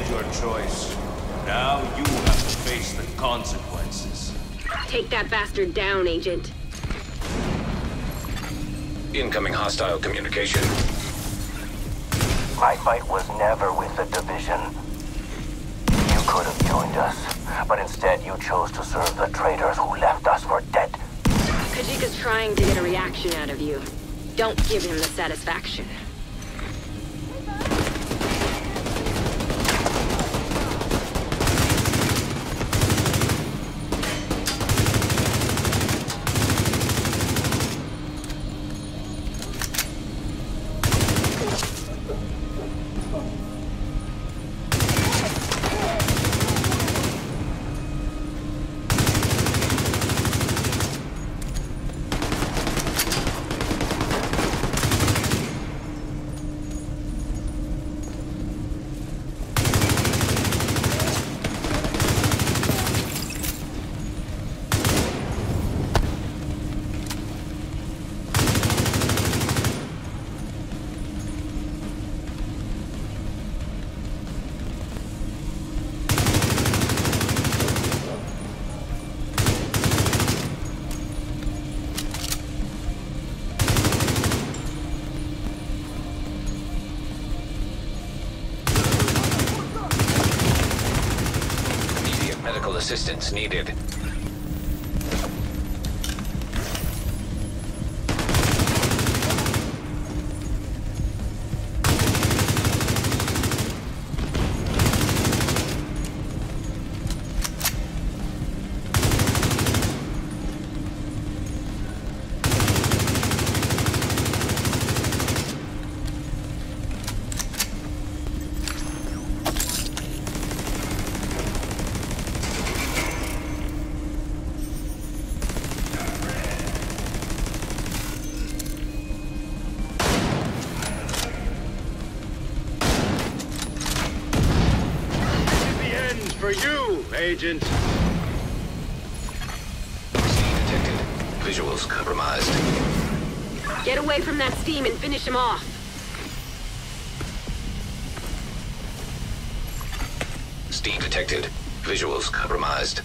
made your choice. Now you have to face the consequences. Take that bastard down, Agent. Incoming hostile communication. My fight was never with the division. You could have joined us, but instead you chose to serve the traitors who left us for dead. Kajika's trying to get a reaction out of you. Don't give him the satisfaction. Medical assistance needed. For you, Agent. Scene detected. Visuals compromised. Get away from that steam and finish him off. Steam detected. Visuals compromised.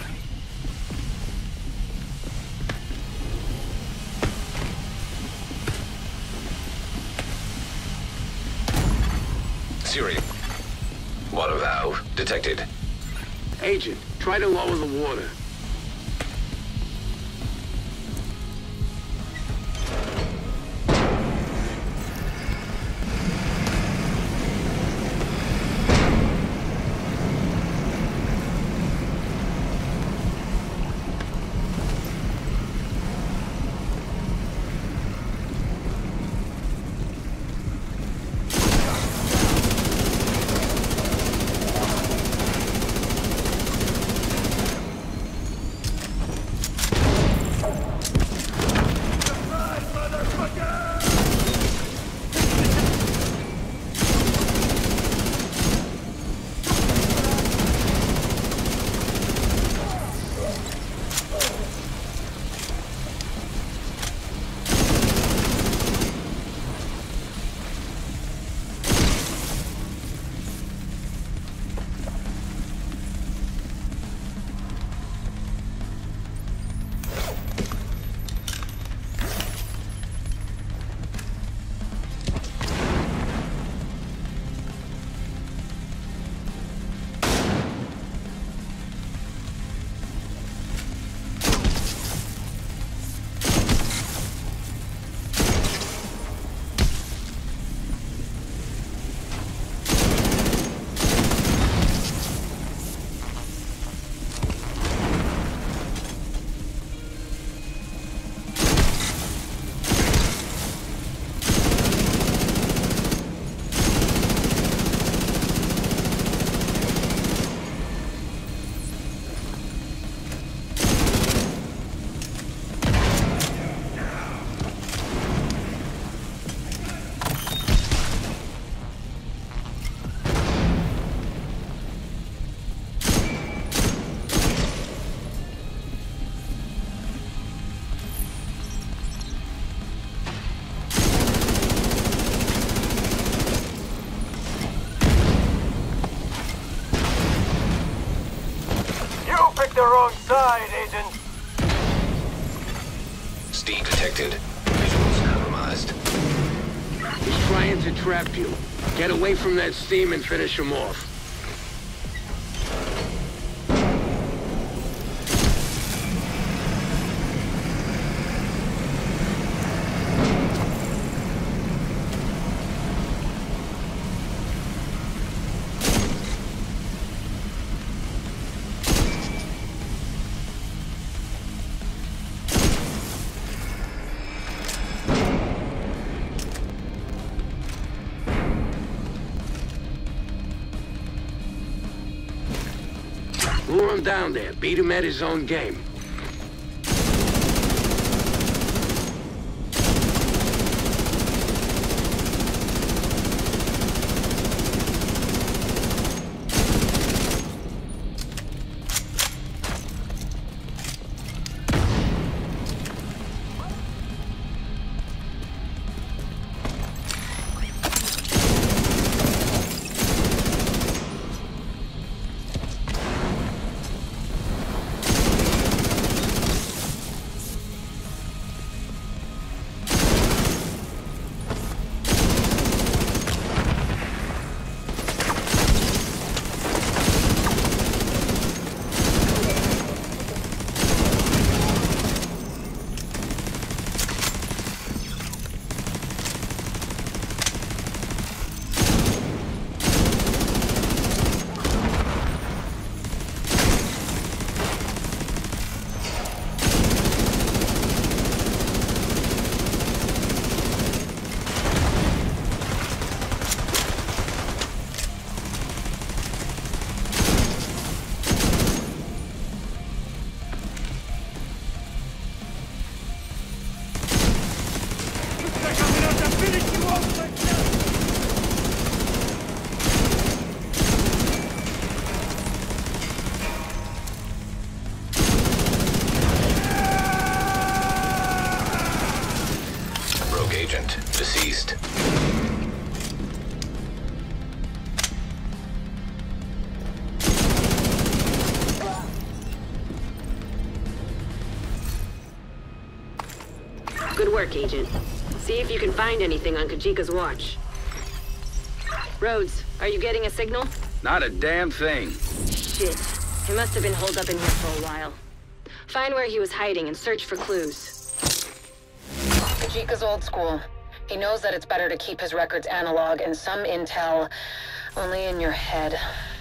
Siri. Water valve detected. Agent, try to lower the water. wrong side, Agent. Steed detected. Visuals compromised. He's trying to trap you. Get away from that steam and finish him off. Lure him down there. Beat him at his own game. Agent deceased. Good work, Agent. See if you can find anything on Kajika's watch. Rhodes, are you getting a signal? Not a damn thing. Shit. He must have been holed up in here for a while. Find where he was hiding and search for clues. Kajika's old school. He knows that it's better to keep his records analog and some intel only in your head.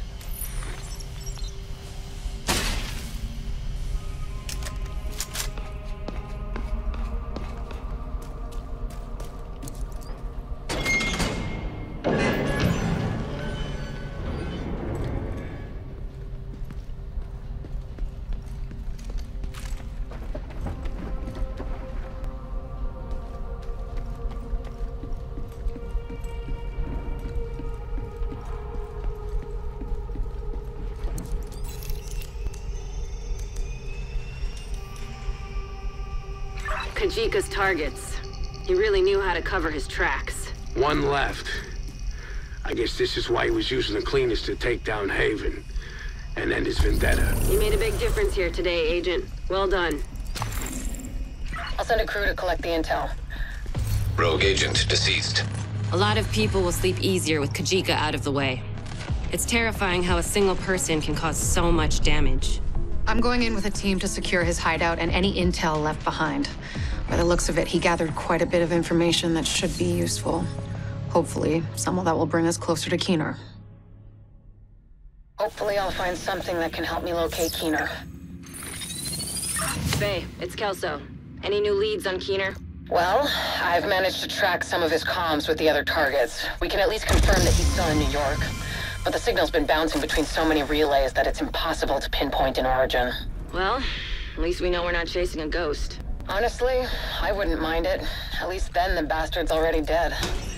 Kajika's targets. He really knew how to cover his tracks. One left. I guess this is why he was using the cleaners to take down Haven and end his vendetta. You made a big difference here today, Agent. Well done. I'll send a crew to collect the intel. Rogue agent deceased. A lot of people will sleep easier with Kajika out of the way. It's terrifying how a single person can cause so much damage. I'm going in with a team to secure his hideout and any intel left behind. By the looks of it, he gathered quite a bit of information that should be useful. Hopefully, some of that will bring us closer to Keener. Hopefully I'll find something that can help me locate Keener. Faye, it's Kelso. Any new leads on Keener? Well, I've managed to track some of his comms with the other targets. We can at least confirm that he's still in New York. But the signal's been bouncing between so many relays that it's impossible to pinpoint an origin. Well, at least we know we're not chasing a ghost. Honestly, I wouldn't mind it. At least then the bastard's already dead.